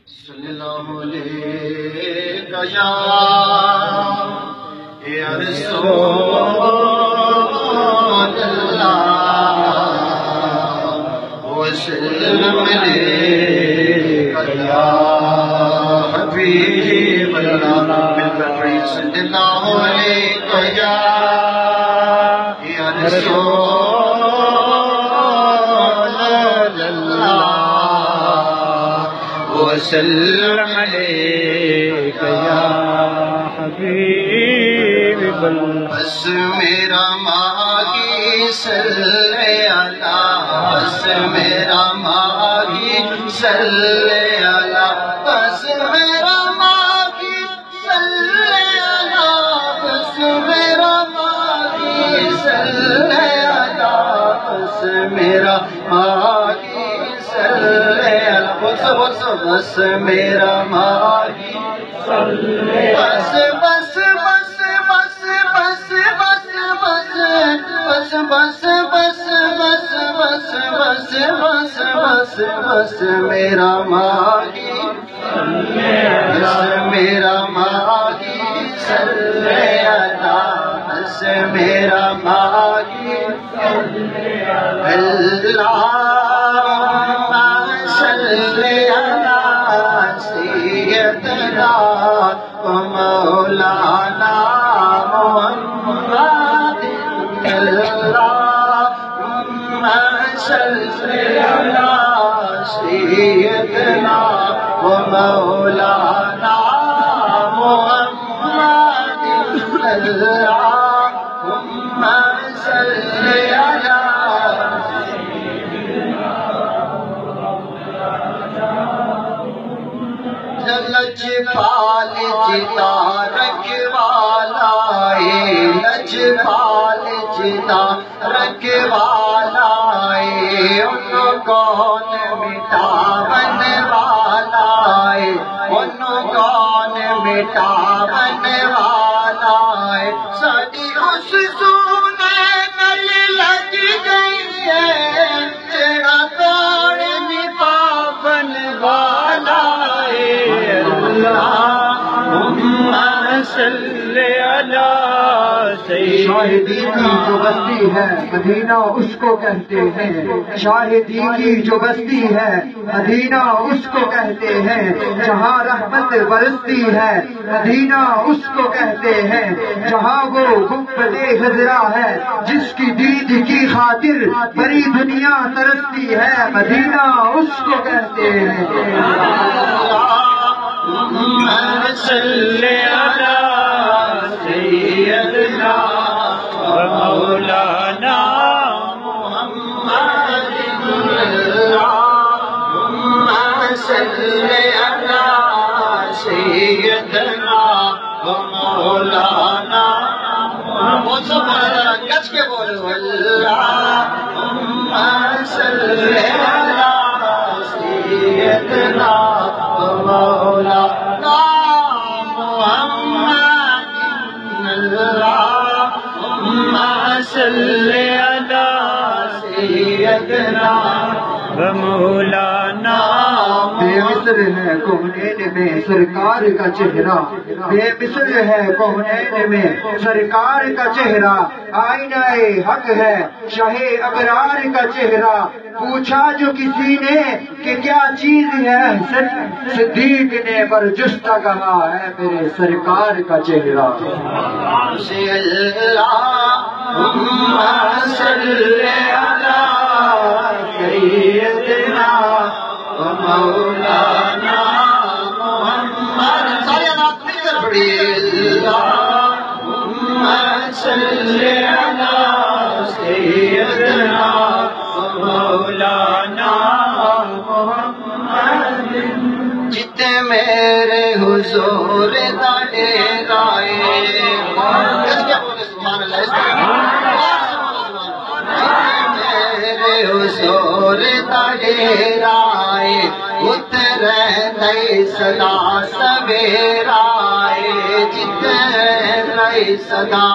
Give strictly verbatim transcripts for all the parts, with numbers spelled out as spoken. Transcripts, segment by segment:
صلی اللہ علیہ یا رسول اللہ وسلم علیہ یا حبیب اللہ صلی اللہ علیہ یا رسول اللہ وسلم علیہ یا حبیب اللہ بس میرا ماہی صلی اللہ بس میرا ماہی صلی اللہ بس میرا ماہی صلی اللہ بس میرا ماہی صلی اللہ بس میرا ماہی صلی اللہ بس بس بس میرا ماہی صلی بس بس بس بس بس بس بس بس بس بس بس بس بس بس بس بس میرا ماہی بس میرا ماہی صلی اللہ بس میرا ماہی اللہم صلی علی سیدنا و مولانا محمد اللہم صلی علی سیدنا و مولانا محمد اللہم صلی علی لجپال جتا رکھوالا لج پال جتا رکھوالا ان کون مٹاون والا ان کون مٹاون والا ساری اس سونے نل لگ گئی ہے تیرا توڑ مٹاون والا اللہم صلی علی شاہدی کی جو بستی ہے مدینہ اس کو کہتے ہیں شاہدی کی جو بستی ہے مدینہ اس کو کہتے ہیں جہاں رحمت برستی ہے مدینہ اس کو کہتے ہیں جہاں وہ گنبد خضرا ہے جس کی دید کی خاطر بڑی دنیا ترستی ہے مدینہ اس کو کہتے ہیں اللہم صلی علی سیدنا و مولانا محمد اللہم صلی علی سیدنا و مولانا بہت سب گج کے بولو اللہم صلی علی سیدنا و مولانا محمد اللہم صلی علی سیدنا و مولانا بے مثل ہے کونین میں سرکار کا چہرہ بے مثل ہے کونین میں سرکار کا چہرہ آئینہ حق ہے شاہ ابرار کا چہرہ پوچھا جو کسی نے کہ کیا چیز ہے صدیق نے پر جستہ کہا ہے میرے سرکار کا چہرہ اللہم صلی علی سیدنا و مولانا محمد اللہم صلی علی سیدنا و مولانا محمد جت میرے حضور دا ڈیرا میرے حضور دا ڈیرا اتر نئی صدا سویرا جت نئی صدا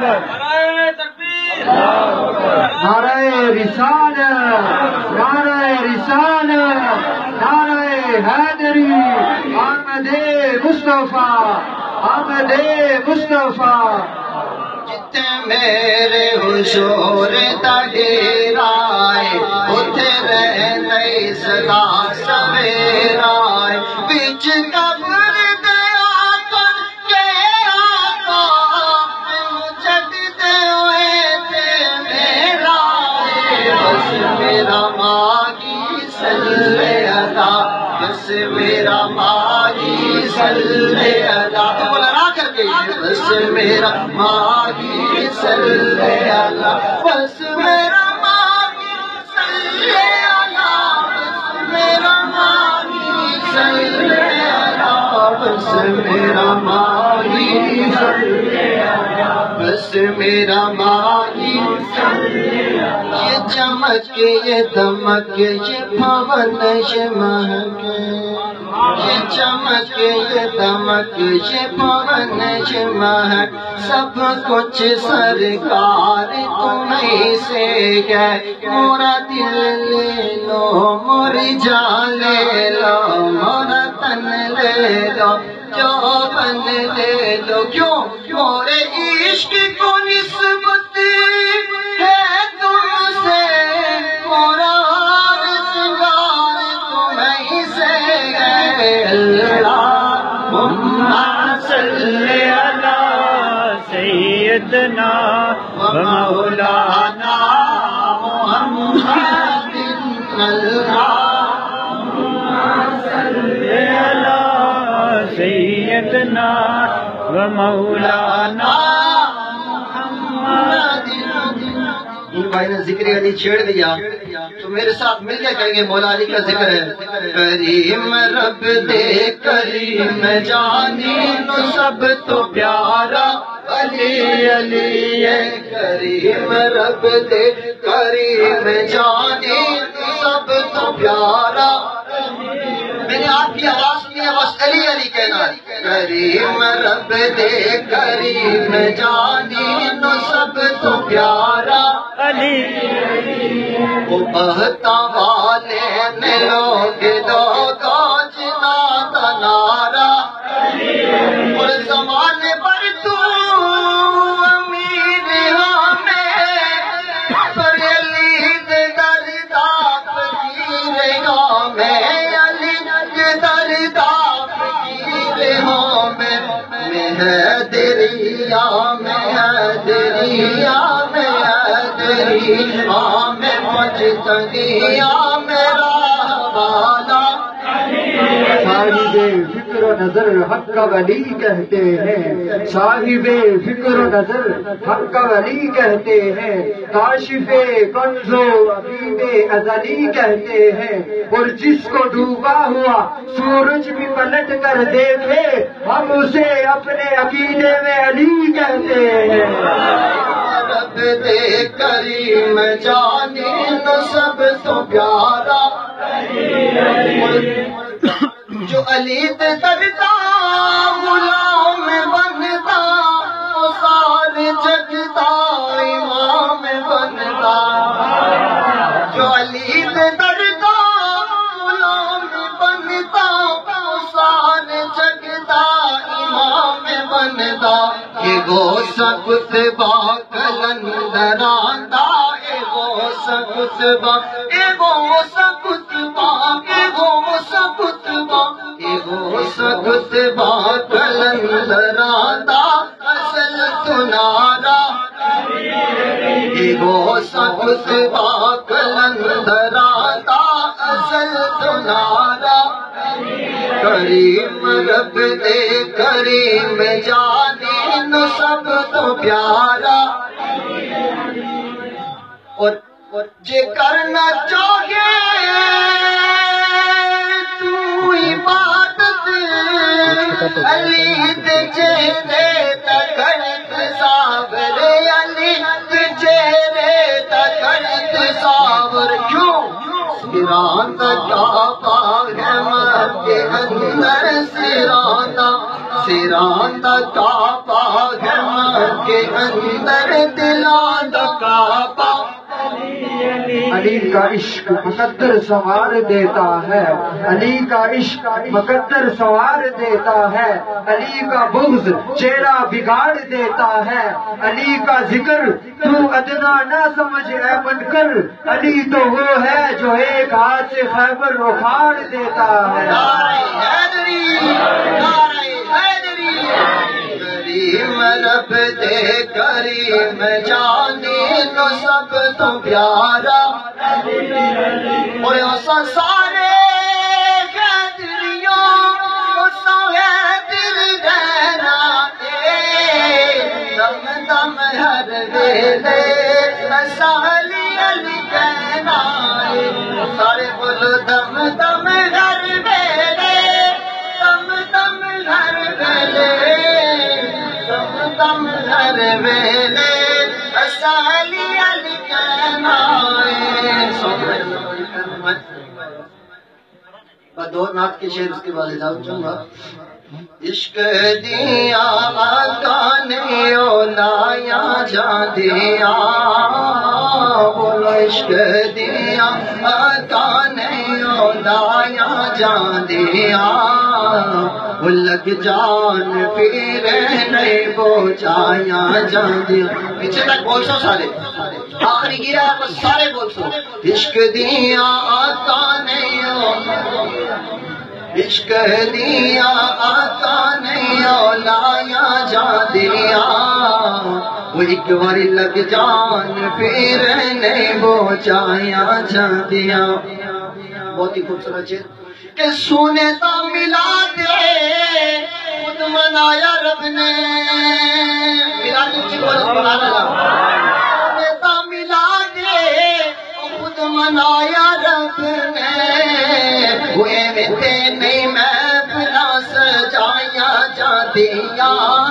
نعرہ رسالت نعرہ رسالت، نعرہ حیدری، آمد مصطفیٰ، آمد مصطفیٰ. جتے میرے حضور دا ڈیرائے اتھے رہندے صدا سویرائے بچ قبر دے آکن کے آقا مجدد ہوئے تے میرا بس میرا ماغی صلی اللہ بس میرا ماغی صلی اللہ بولا را کر کے بس میرا ماغی صلی اللہ بس میرا ماغی صلی اللہ بس میرا ماغی صلی اللہ بس میرا ماغی صلی اللہ بس میرا ماغی صلی اللہ. یہ چمک یہ دمک یہ پون یہ مہک یہ چمک یہ دمک یہ پون یہ مہک سب کچھ سرکار تمہیں سے گئے. مورا دل لے لو موری جان لے لو مورا تن لے لو جو بن لے لو کیوں مورے عشق کو نسبت ہے تم سے مورا سنگار تمہیں سے گئے. اللہم صلی علی سیدنا و مولانا محمد. اللہم صلی علی سیدنا و مولانا محمد. ان بھائی نے ذکر علی چھیڑ دیا تو میرے ساتھ مل کے کہیں گے مولا علی کا ذکر ہے. کریم رب دے کریم جانی نو سب تو پیارا علی علی ہے. کریم رب دے کریم جانی نو سب تو پیارا. میں نے آپ کی آواز سنی ہے بس علی علی کہنا. کریم رب دے کریم جانی نو سب تو پیارا علی وہ بہتا والے نے لوگ دو تو جنا تنارا. اور زمانے پر تو امیر ہمیں پر علی دے دردا فقیر ہمیں علی دے دردا فقیر ہمیں میں ہے دریا میں ہے دریا میں میں مجتنیا میرا حوالہ. صاحب فکر و نظر حق کا ولی کہتے ہیں. صاحب فکر و نظر حق کا ولی کہتے ہیں. کاشف کنز و عقیب ازلی کہتے ہیں. اور جس کو ڈوبا ہوا سورج بھی پلٹ کر دیکھے ہم اسے اپنے عقیدے میں علی کہتے ہیں. رب دے کریم جانی نو سب تو پیارا جو علی دے دردا غلام بنتا وہ سارے جگتا امام بنتا. جو علی دے دردا غلام بنتا وہ سارے جگتا امام بنتا. یہ غوث کتبہ کلندراندا اے غوث کتبہ اے غوث کتبہ اے غوث کتبہ اے غوث کتبہ کلندراندا اصل تنارا. اے غوث کتبہ کلندراندا اصل تنارا. کریم رب دے کریم جانی نو سب تو پیارا. اور جے کرنا چاہے تو عبادت علی دے چہرے تکڑت صابر علی دے چہرے تکڑت صابر. کیوں سران دا کعبہ ہے مکے اندر سران دا سران دا کعبہ ہے مکے اندر دلان دا کعبہ. علی کا عشق مقدر سوار دیتا ہے، علی کا عشق مقدر سوار دیتا ہے، علی کا بغض چہرہ بگاڑ دیتا ہے، علی کا ذکر تو ادنا نہ سمجھ اے منکر، علی تو وہ ہے جو ایک ہاتھ سے خیبر اکھاڑ دیتا ہے۔ کریم رب دے کریم جانی تو سب تو پیارا، اور اساں سارے قدریوں اساں ہے دل دینا اے، دم دم ہر ویلے اساں علی علی کہنا اے، سارے بولو دم دم ہر ویلے، دم دم ہر ویلے، دم ہر ویلے اساں علی علی کہنا اے۔ میں دو نعت کے شعر اس کے بعد اجازت چاہوں گا۔ عشق دیا کانے اولایا جاندیا، بولو عشق دیا کانے اولایا جاندیا، وہ لگ جان پھر نہیں بوچایا جاندیا۔ پیچھے تک بول سو سارے، آخری گرا ہے بس سارے بول سو۔ عشق دیا کانے عشق دیا آقا نہیں اولایا جا دیا، وہ ایک باری لگ جان پھر نہیں بوچایا جا دیا۔ بہت ہی خوبصورت چیز کہ سونے تا ملا دے خود منایا رب نے، ملا دے سبحان اللہ، سونے تا ملا دے خود منایا رب نے، وہ ایویں نہیں محفلا سجایا جاندیا،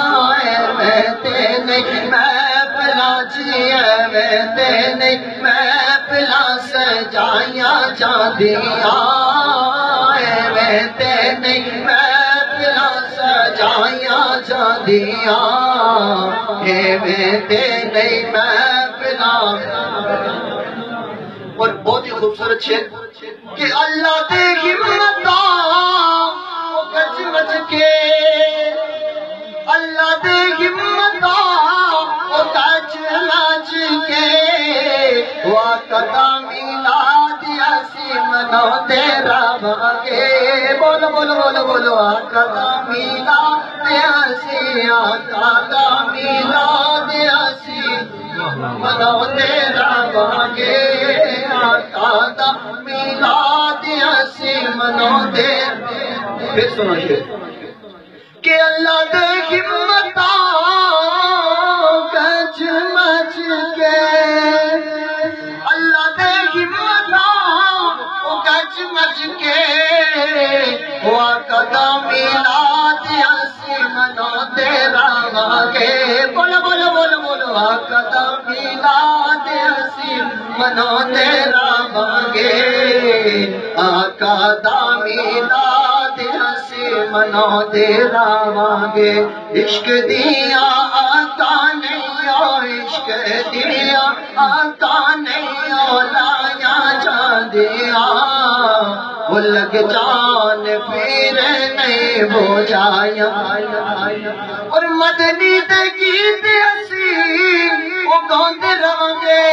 ایویں نہیں محفلا جی، ایویں نہیں محفلا سجایا جاندیا، ایویں نہیں محفلا سجایا جاندیا، ایویں نہیں محفلا۔ اور بہت ہی خوبصورت شعر کہ اللہ دے ہمتا وہ گج مج کے، اللہ دے ہمتا وہ گج مج کے، وہ آقا میلاد اسی منو تیرا مانگے، بولو بولو بولو بولو، آقا میلاد اسی، آقا میلاد اسی منو تیرا مانگے، آقا دا میلاد اسی منو تیرا۔ پھر سنو شعر کہ اللہ دے ہمتا گج مج کے، اللہ دے ہمتا گج مج کے، وہ آقا دا میلاد اسی منو تیرا مانگے، بولو بولو بولو بولو، آقا دا میلاد اسی منو تیرا مانگے، آقا دا میلاد اسی منو تیرا مانگے۔ عشق دیا آقا نہیں او، عشق دیا آقا نہیں اولایا جاندیا، وہ لگ جان پھر نہیں بوجایا، اور مدنی دے گیت اسی وہ گاندے رہاں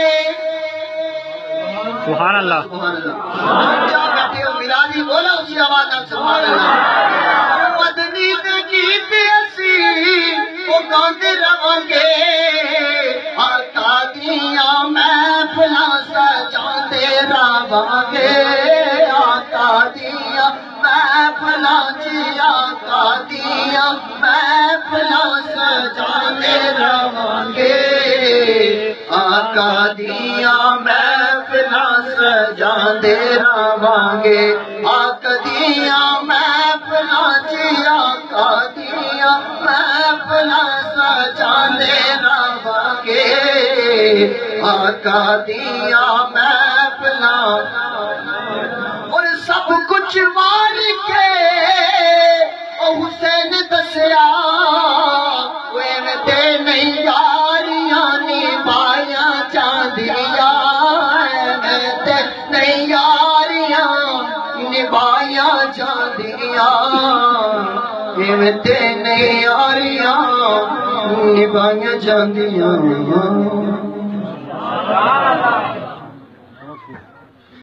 سبحان اللہ۔ سبحان اللہ، کیا کہتے ہو میلادی بولا اسی آواز میں سبحان اللہ۔ مدنی دے گیت اسی وہ گاندے رہاں گے، آقا دیا محفلاں سجاندے رہاں گے، آقا دیا محفلاں جی، آقا دیا محفلاں سجاندے رہاں گے، آقا دیا محفلاں سجاندے رہاں گے، آقا دیا محفلاں جی، آقا دیا محفلاں سجاندے رہاں گے، آقا دیا محفلاں، اور سب کچھ مار کے او حسین دسیا، وہ تے نہیں یاریاں نبھایا جاندیاں، نہیں یاریاں نبھائیاں جاندیاں ایویں تے نہیں یاریاں نبھائیاں جاندیاں